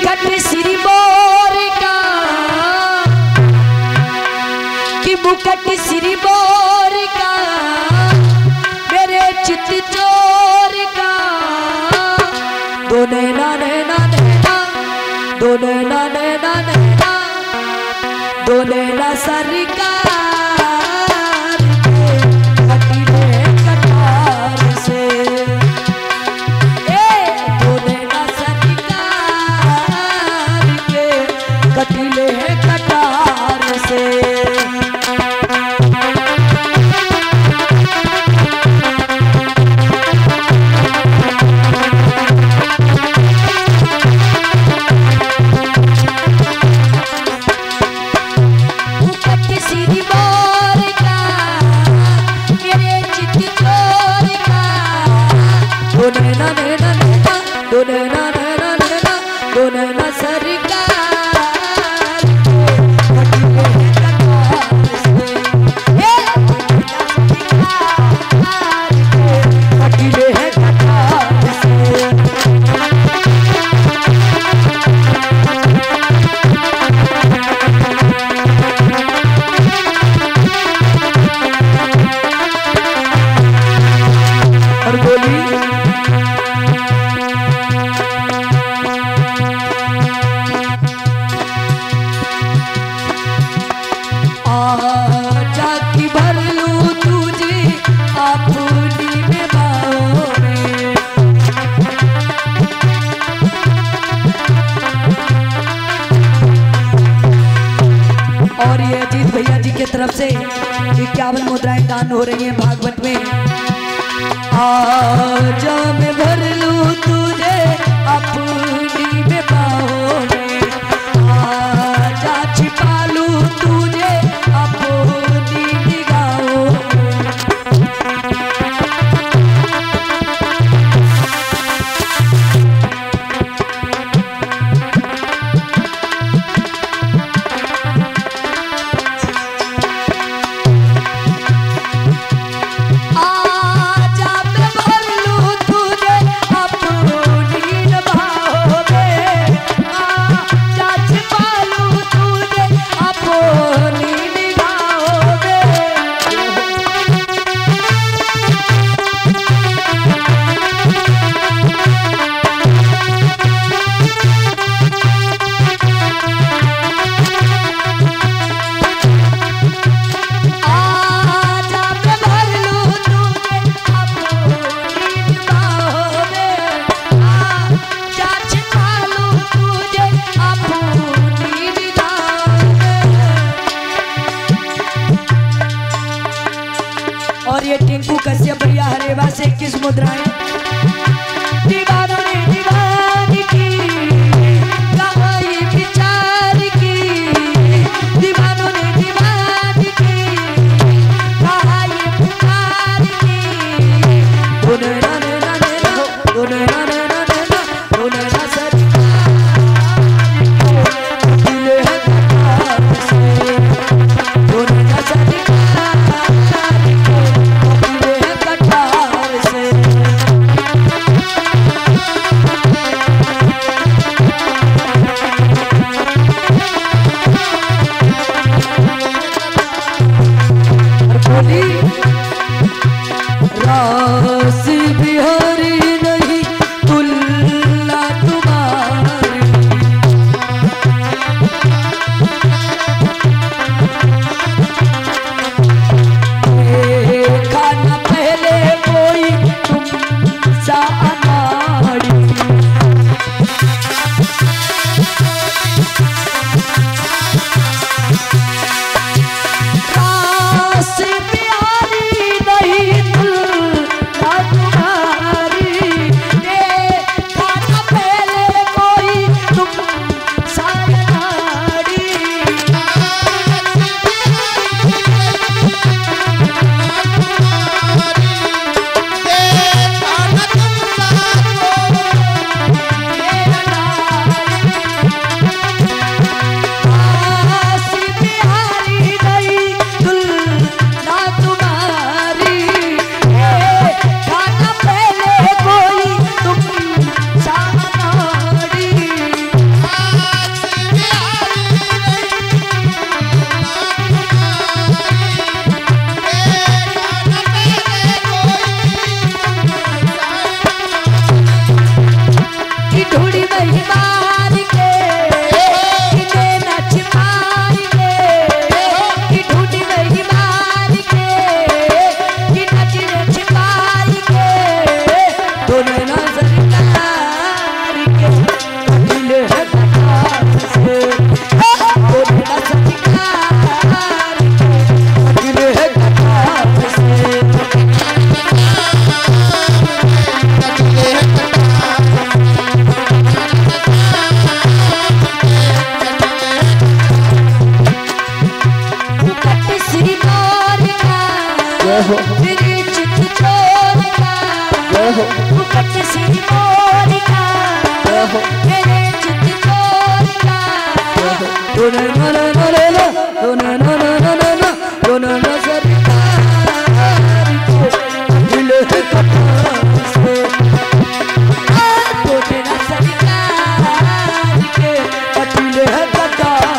मुखट Shri bore का, कि मुखट Shri bore का, मेरे चित चोर का। दो नैना नैना नैना, दो नैना नैना नैना, दो नैना सरकार के कटीले कटार से। दो नैना सरकार के कटीले कटार से। तरफ से 51 मुद्राएं दान हो रही हैं भागवत में। आजा मैं भर लूं तुझे अपनी में बाहों में, आजा छिपा लूं तुझे अपनी निगाहों में। आजा मैं भर लूं तुझे नहीं मार के इन्हें नच मार के कि ढूंढ नहीं मार के कि नच नच मार के दोनों नजर कार के दिल है कटार से दोनों नजर कार के दिल है कटार से मेरी चित चोर का मुकट सी मोर का मेरे चित चोर का दोनों नजर दिल है कटार से दोनों नजर के दिल है कटार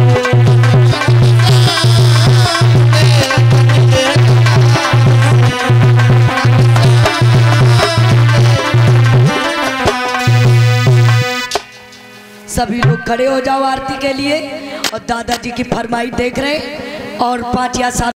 सभी लोग खड़े हो जाओ आरती के लिए और दादाजी की फरमाइश देख रहे हैं और 5 या 7